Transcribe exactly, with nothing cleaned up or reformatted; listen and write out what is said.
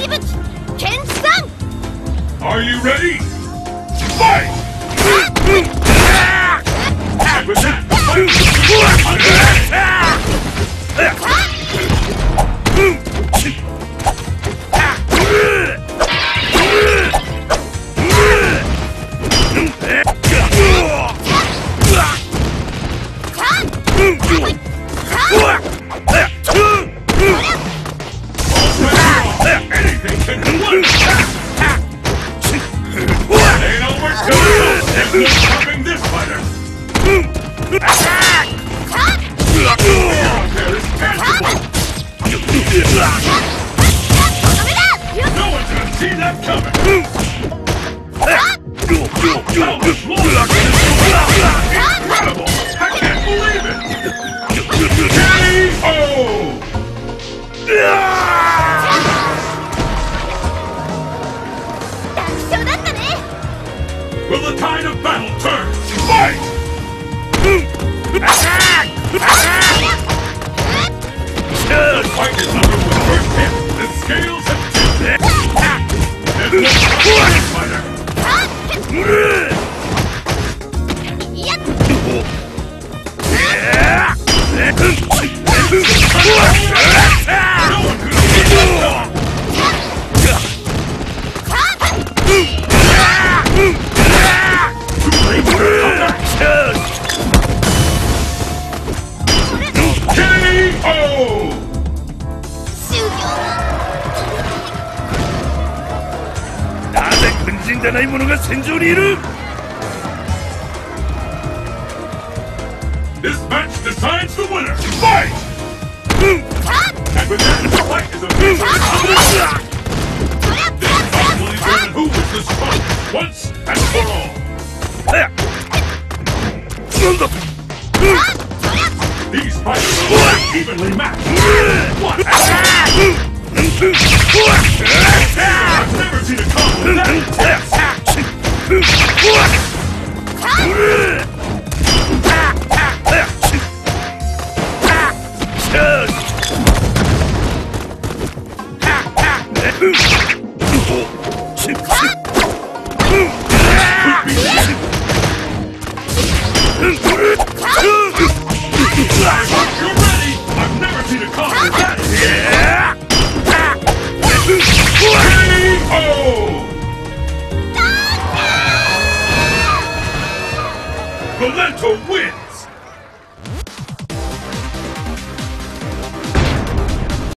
Are you ready? Fight! With that, anything can do one. Ain't over till there's no stopping this fighter. Attack! There is tangible. No one's gonna see that coming. Incredible! I can't believe it! K O! Will the tide of battle turn? Fight! Attack! Attack! The fight is under with first hit. The scales have tipped. There's no fighter. No one could have K O! なぜ軍人でない者が戦場にいる This match decides the winner! Fight! And with that, the fight is officially This fight will determine who is the strongest once and for all! These fighters are evenly matched! What? Attack! I've never seen a combo that intense! I hope you're ready! I've never seen a combo that K O! Valento wins!